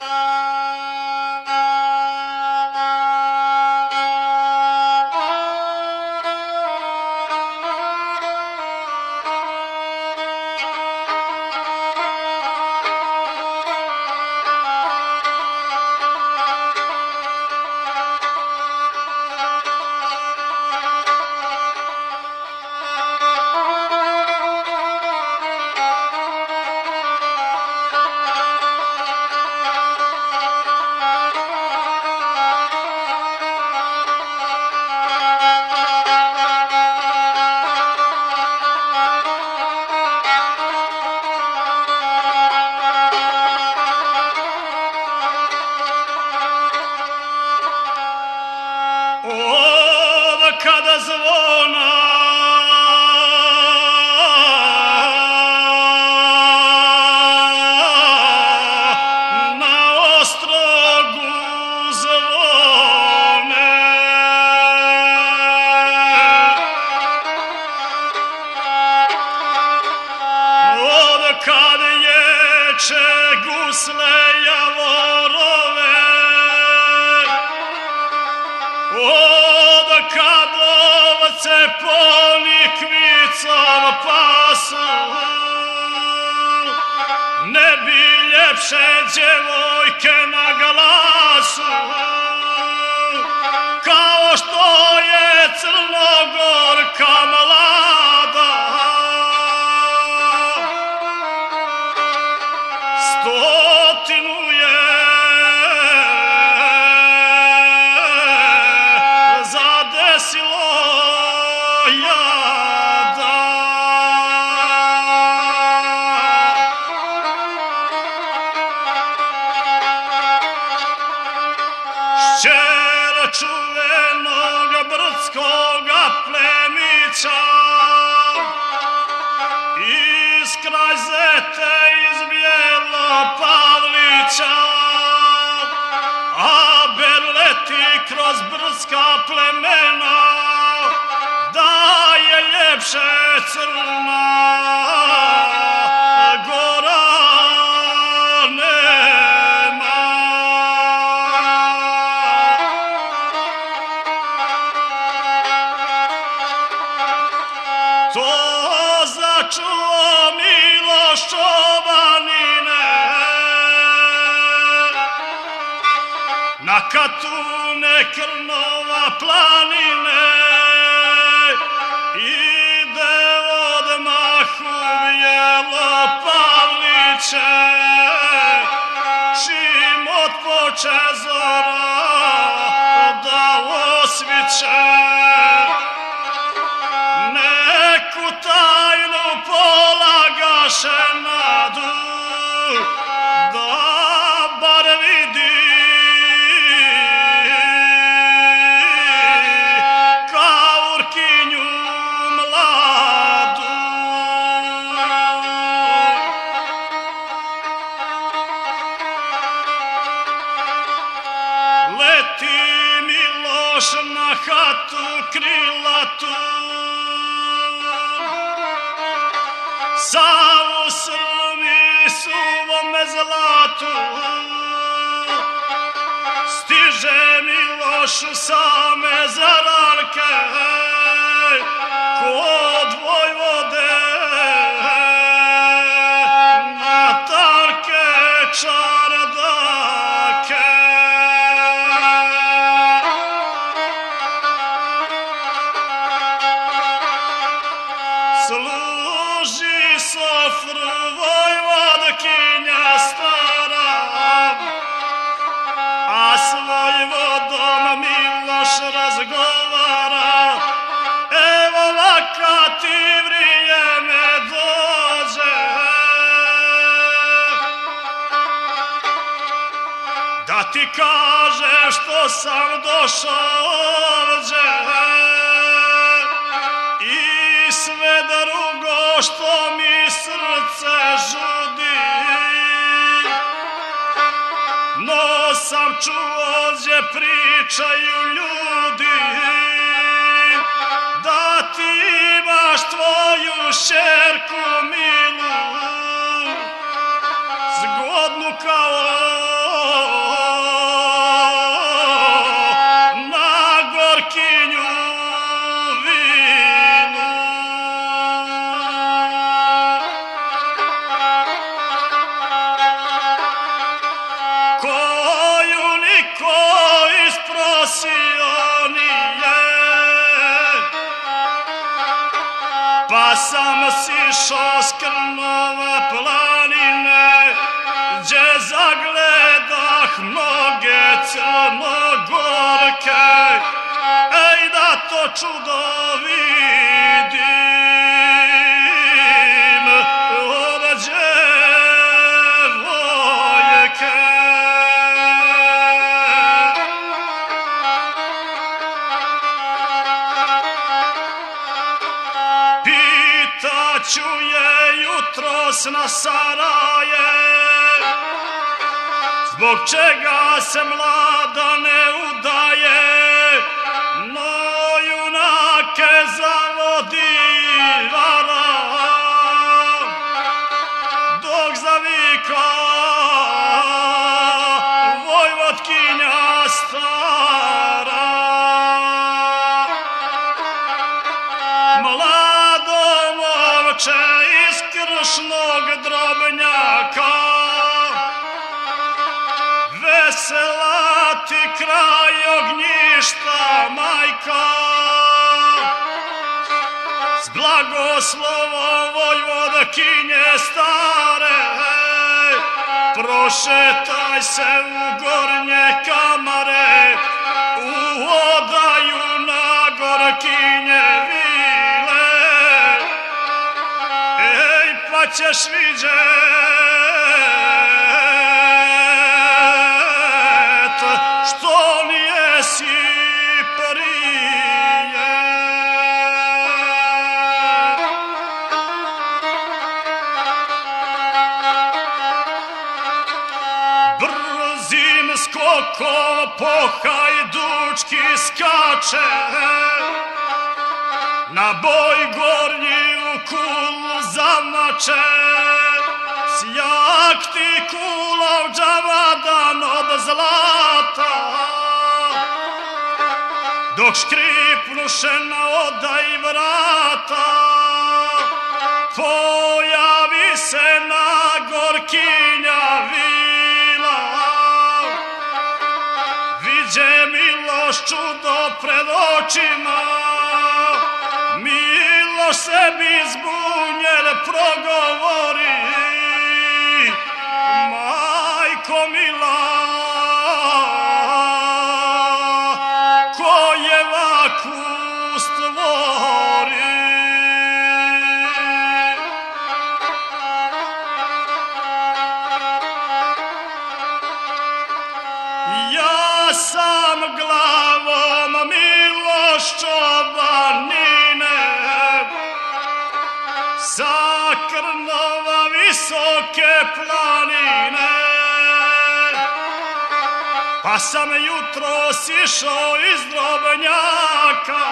Kada zvona na ostrogu zvone, od kad ječe gusle javorove, od kad ovce ponikvicom pasu, ne bi ljepše djevojke na glasu, kao što je crnogorka mlada. Stotinu je zadesilo jada. Šćer čuvenog brdskoga plemića, iz kraj Zete, iz Bijelopavlića, a berleti kroz brdska plemena, da je ljepše Crna Gora nema. To začuo Miloš Čobanine, na Katune Krnova planine, ide odmah u Bijelopavliće, čim otpoče zora da osviće. Neku tajnu polagaše nadu, da bar vidi Kaurkinju mladu. Leti Miloš na hatu krilatu, savu srmi suvome zlatu, stiže Miloš same zararke kod vojvode na tarke čardake. Služi sofru vojvodkinja stara, a s vojvodom Miloš razgovara. Evo laka ti vrijeme dođe, da ti kažem što sam došao ovdje, i sve drugo što mi srce žudi. No sam čuo gdje pričaju ljudi, da ti imaš tvoju šerku milu, zgodnu kao sam sišao s Krnove planine, gdje zagledah mnoge crnogorke, ej da to čudo vidim od djevojke. Pitaću je jutros na Saraje, zbog čega se mlada ne udaje, no junake zavodi vara, dok zavika Vojvodkinja stara. Mlado momče iz Kršnog Drobnjaka, vesela ti kraj ognjišta, majka, s blagoslovom Vojvodkinje stare, prošetaj se u gornje kamare, u odaju na Gorkinje vile, ej, pa ćeš vidjet što nijesi prije. Brzim skokom po hajdučki skače, na boj gornji u kulu zamače, sjak ti kulov džavadan od zlata, dok škripnuše na odaj vrata, pojavi se na Gorkinja vila, viđe Miloš čudo pred očima, Miloš sebi zbunjen progovori, majko mila, ko je vaku stvori. Ja sam glavom Miloš čobanine, sa Krnova visoke planine, pa sam jutros išao iz Drobnjaka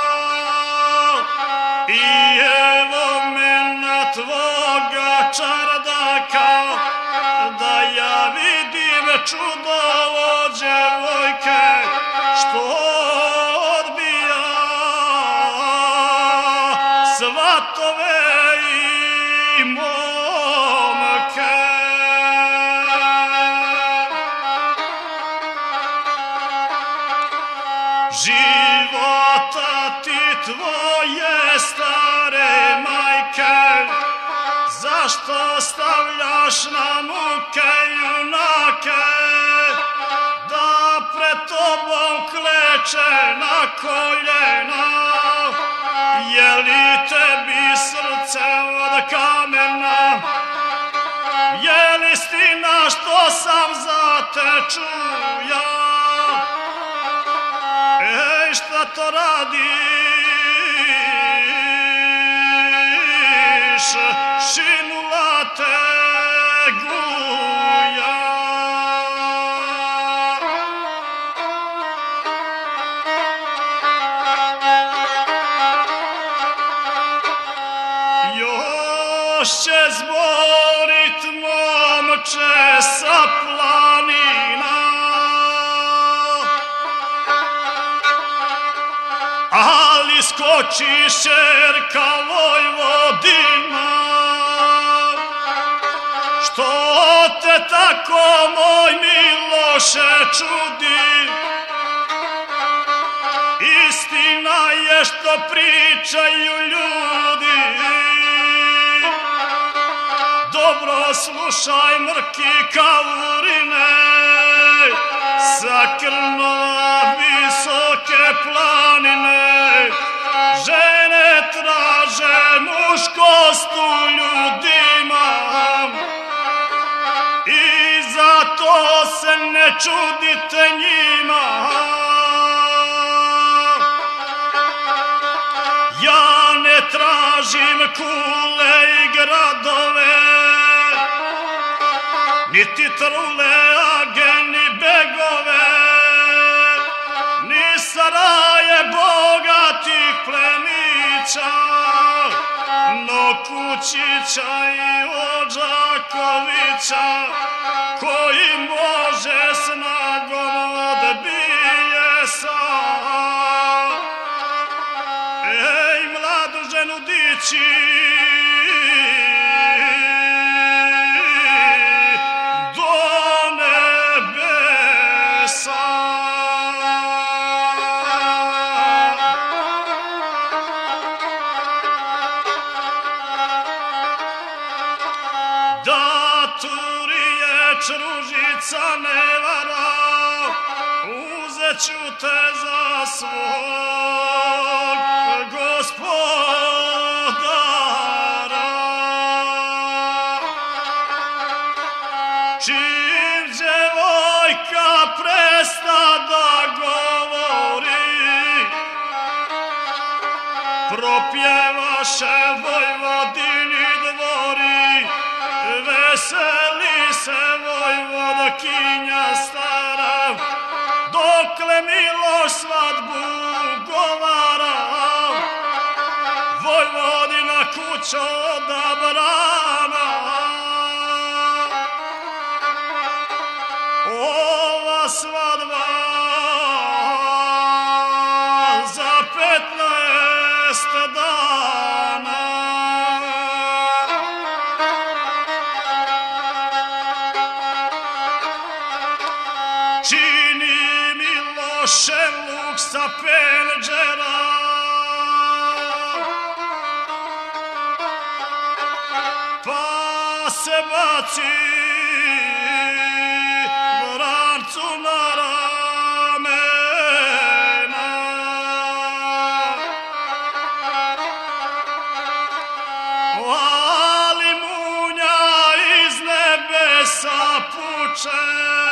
i evo me na tvoga čardaka, da ja vidim čudo od djevojke što odbija svatove i momke. Života ti tvoje stare majke, zašto stavljaš na muke junake, da pred tobom kleče na koljena, je li tebi srce od kamena, je li istina što sam za te čuja, ej, šta to radiš, šinula te guja. Još će zborit momče sa planina, ali skoči šerka Vojvodina, što te tako moj Miloše čudi, istina je što pričaju ljudi, dobro slušaj mrki kavurine, sa Krnova visoke planine, žene traže muškost u ljudima i zato se ne čudite njima. Ja ne tražim kule i gradove, niti trulejage, ni begove, ni saraje bogatih plemića, no Kučića i Odžakovića, koji može snagom odbije sam. Ej, mladu ženu dići do nebesa. Da Turiječ Ružica ne vara, uzet ću te za svog gospodara. Čim djevojka presta da govori, propjevaše Vojvodini dvori, veseli se Vojvodokinja stara, dokle Miloš svadbu govara. Vojvodina kućo odabrana, ova svadba za 15 dana. Čini Miloše luk sa penđera, pa se baci vrancu na ramena. Ali munja iz nebesa puče,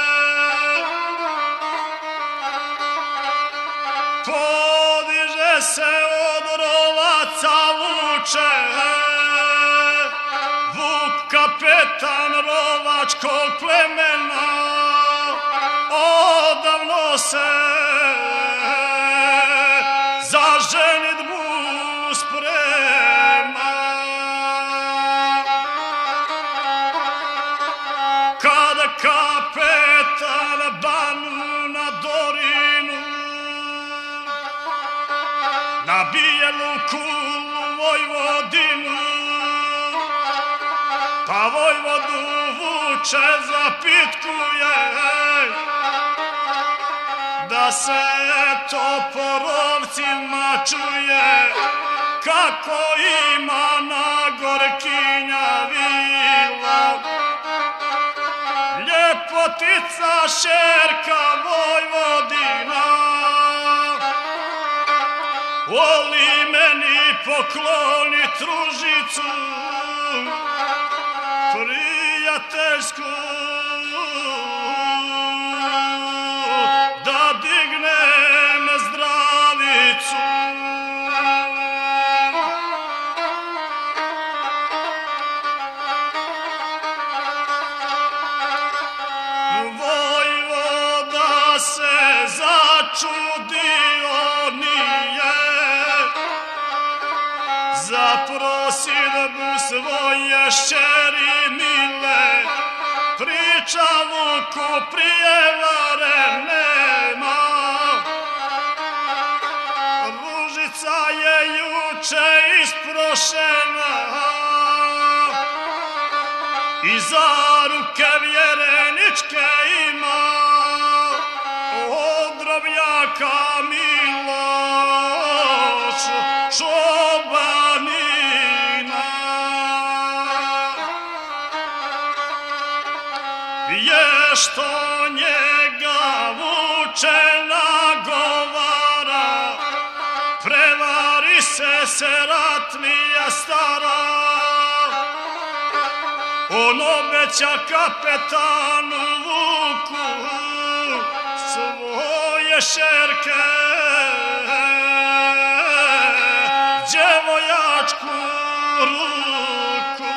podiže se od rovaca vuče, Vuk kapetan rovačkog plemena, odavno se za ženidbu sprema. Kada kapetan Banu na Dorinu na bijelu kulu Vojvodinu, pa Vojvodu vuče zapitkuje, da se to po rovcima čuje, kako ima na Gorkinja vila. Ljepotica šerka Vojvodina, voli meni poklonit ružicu prijateljsku, da dignem zdravicu. Vojvoda se začudio nije, zaprosidbu svoje šćeri mile, priča Vuku prijevare nema. Ružica je juče isprošena i za ruke vjereničke ima od drobnjaka Miloš Čobanina. što njega vuče nagovara, prevari se ratnija stara. On obeća kapetanu Vuku svoje šerke, djevojačku ruku.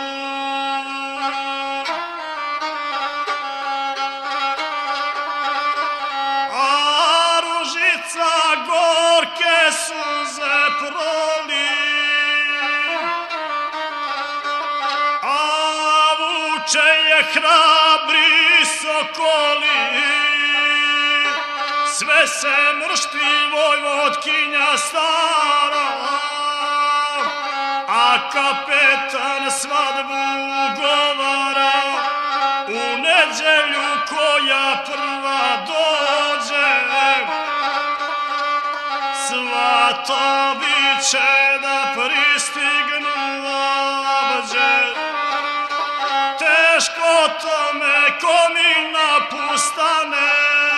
A Ružica gorke suze proli, vuče je hrabri sokoli, sve se mršti vojvodkinja stara, a kapetan svadbu ugovara u nedjelju koja prva dođe. Svatovi će da pristignu ovdje, teško tome ko mi napustane.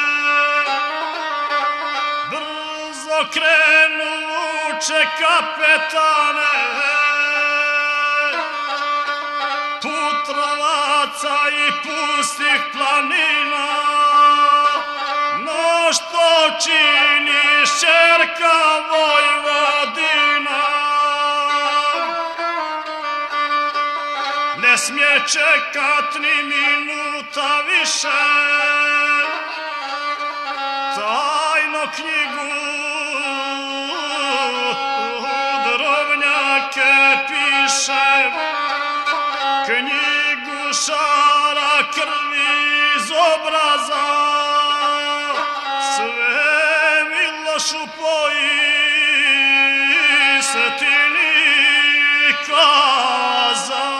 Brzo krenu vuče kapetane, putrovaca i pustih planina. No što činiš, ćerka Vojvodina? Ne smije čekat ni minuta više, tajno knjigu u drobnjake piše, knjigu šara krvi iz obraza, sve Milošu poji se ti ni kaza.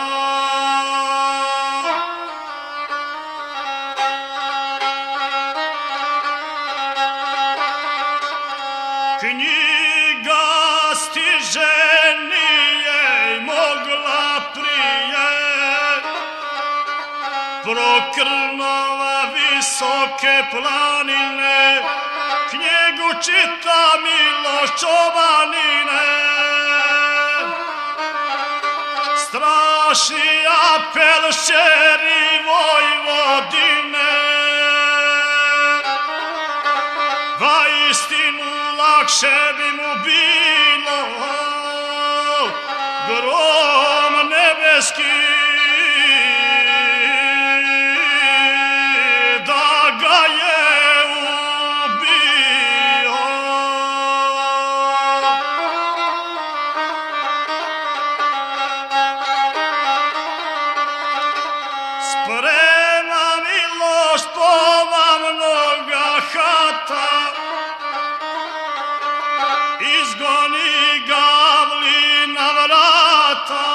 Knjiga stiže nije mogla prije, prokrnova visoke planine, knjigu čita Miloš Čobanine. Strašni apel šćeri Vojvodine, vaistinu lakše bi mu bilo grom nebeski da ga je ubio. Sprema Miloš pova mnoga hata, izgoni gavli na vrata.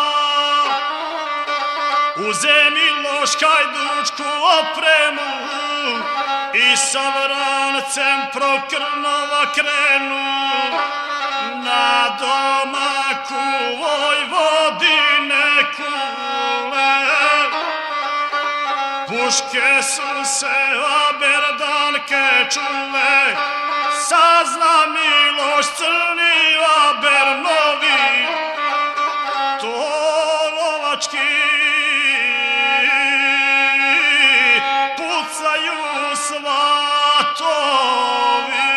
Uze Miloš hajdučku opremu i sa vrancem prokrnova krenu. Na domaku Vojvodine kule, puške su se aberdanke čule. Sazna Miloš crni abernovi, to lovački pucaju svatovi.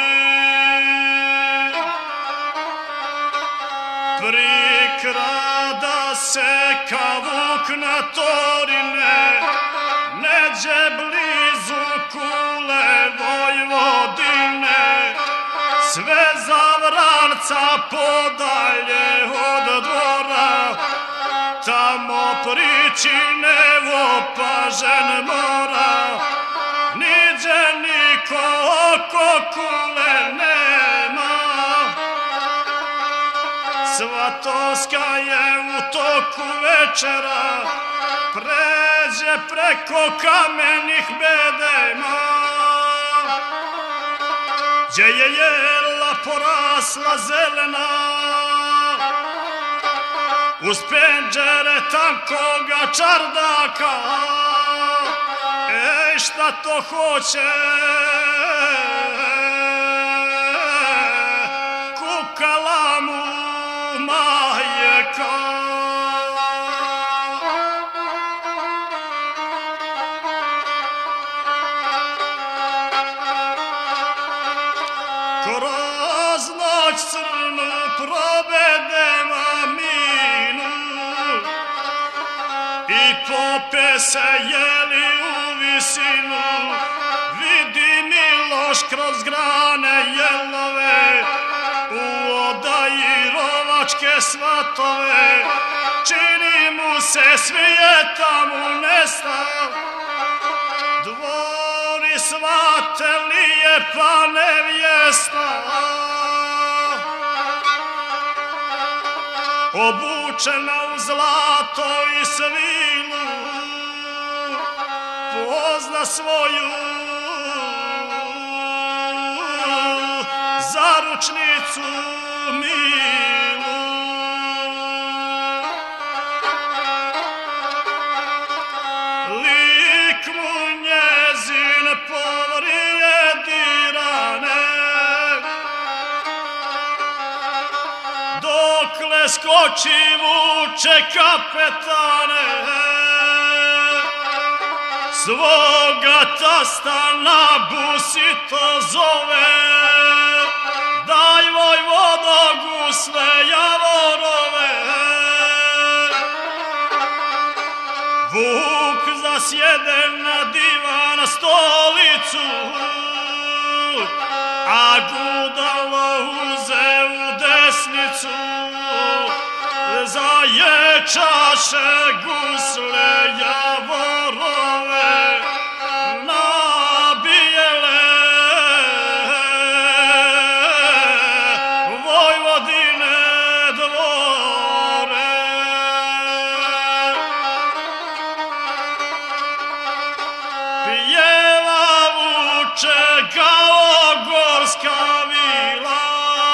Prikrada se kavuk na torine, neđe blizu kule Vojvodine, sve zavranca podalje od dvora, tamo priči nevopažen mora. Niđe niko oko kule nema, Svatoska je u toku večera, pređe preko kamenih bedema, gdje je jela porasla zelena, uz penđere tankoga čardaka. Ej, šta to hoće? Kukala mu majka. Kroz noć crnu provedem minu i pope se jeli u visinu. Vidi Miloš kroz grane jelove, u odaji rovačke svatove. Čini mu se svijeta mu nestav, dvori svatelije pa nevjesta. Obučena u zlato i svilu, pozna svoju zaručnicu milu. Lik mu njezin povrijedirane, dokle skoči vuče kapetane. Svoga tasta na busi to zove, daj vojvodo gusle javorove. Vuk zasjede na divan stolicu, a gudalo uze u desnicu. Zaječaše gusle javorove na bijele Vojvodine dvore. Pjeva vuče kao gorska vila,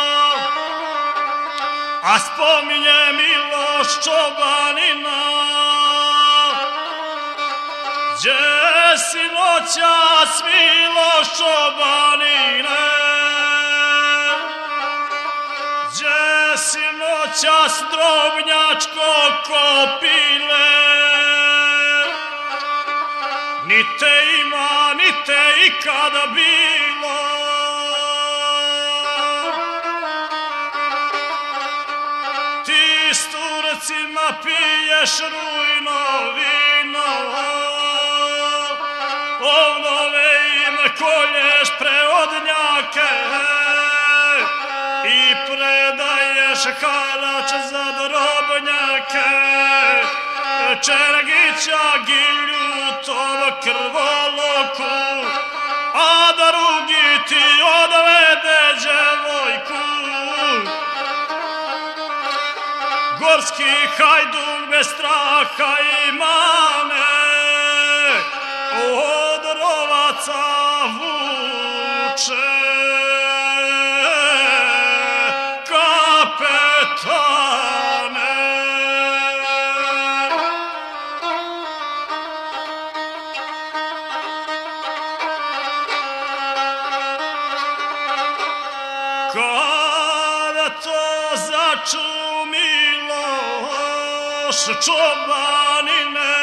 a spominje Miloš čobanina. Gdje si noćas Miloš čobanine, gdje si noćas drobnjačko kopile. Ni te ima, ni te ikada bilo, s Turcima piješ rujno vino, ovnove im kolješ preodnjake i predaješ harač za drobnjake. Čergića Giljutom krvoloku, a drugi ti odvede djevojku. Gorski hajduk bez straha i mane od rovaca vuče kapetane. Kada to začu Miloš čobanine,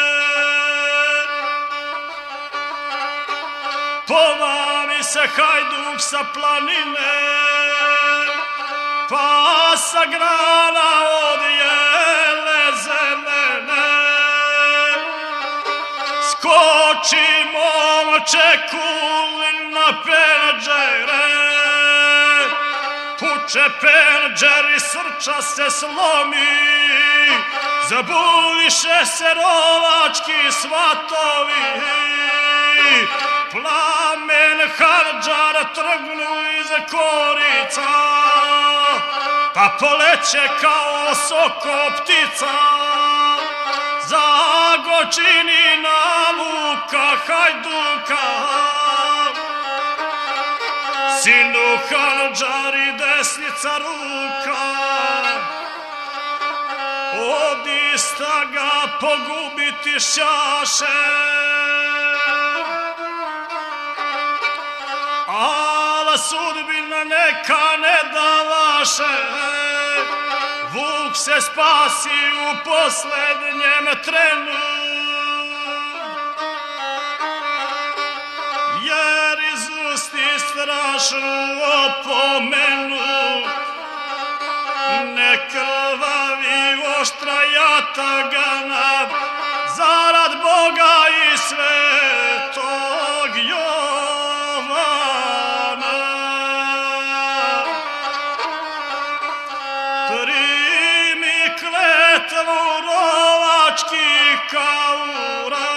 pomami se hajduk sa planine, pa sa grana od jele zelene. Skoči momče kulin na penđere, puče penđer i srča se slomi, zabudiše se rovački svatovi. Plamen harđara trgnu iz korica, pa poleće kao soko ptica. Zagočini navuka hajduka, sinu harđari desnica ruka. Odista ga pogubiti šaše, sudbina neka ne davaše, Vuk se spasi u poslednjem trenu, jer izusti strašnu opomenu, ne krvavi oštra jatagana, zarad Boga i svetog Jovana. Primi kletvu rovačkih kaura,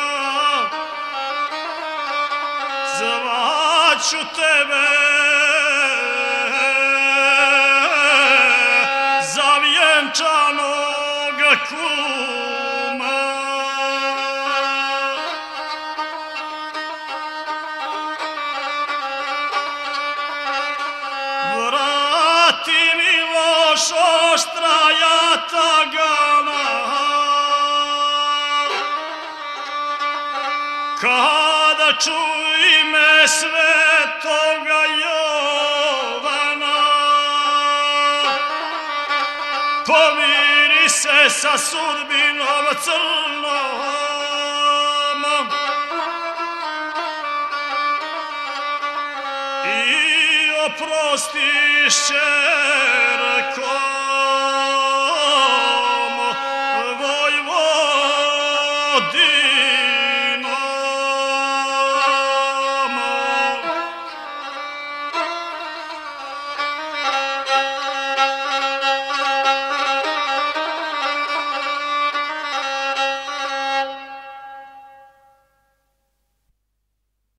zvaću tebe za vjenčanog kuma. Vrati Miloš oštra jatagana, kada ču ime svetoga Jovana, pomiri se sa sudbinom crnom i oprostiš, ćerko.